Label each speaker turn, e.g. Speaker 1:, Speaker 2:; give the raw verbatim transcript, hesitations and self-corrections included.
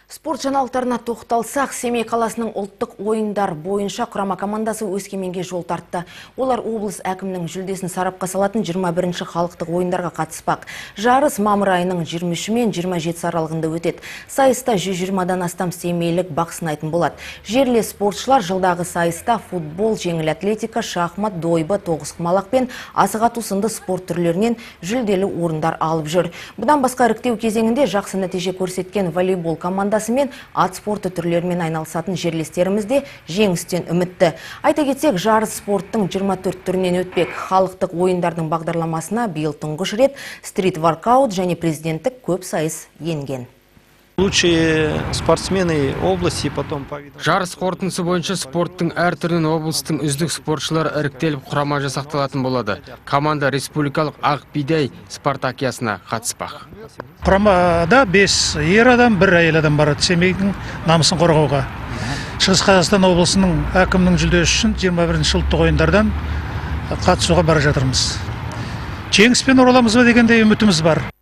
Speaker 1: Спорт жаңалықтарына тоқталсақ, Семей қаласының ұлттық ойындар бойынша құрама командасы Өскеменге жол тартты. Олар облыс әкімінің жүлдесін сарапқа салатын жиырма бірінші халықтық ойындарға қатыспақ. Жарыс мамыр айының жиырма үші мен жиырма жетісі аралығында өтеді. Сайыста жүз жиырмадан астам семейлік бақ сынайтын болады. Жерлес спортшылар жылдағы сайыста футбол, жеңіл атлетика, шахмат, дойбы, тоғызқұмалақ пен асық ату сынды спорт түрлерінен жүлделі орындар алып жүр. Бұдан басқа іріктеу кезеңінде жақсы нәтиже көрсеткен волейбол командасы мен ат спорты түрлерімен айналысатын жерлестеріміз де жеңістен үмітті. Айта кетсек, жарыс спорттың жиырма төрт түрінен өтпек. Халықтық ойындардың бағдарламасына биыл тұңғыш рет стрит-воркаут және президенттік көп сайыс енген.
Speaker 2: Лучшие спортсмены области, потом по видам.
Speaker 3: Жарыс қорытындысы бойынша спорттың әр түрінен облыстың үздік спортшылары іріктеліп құрама жасақталатын болады. Команда республикалық ақ бидай спартакиясына қатыспақ.
Speaker 4: Құрамада бес ер адам, бір әйел адам барады Семейдің намысын қорғауға. Шығыс Қазақстан облысының әкімінің жүлдесі үшін жиырма бірінші ұлттық ойындардан қатысуға бара жатырмыз. Жеңіспен ораламыз ба дегенде үмітіміз бар.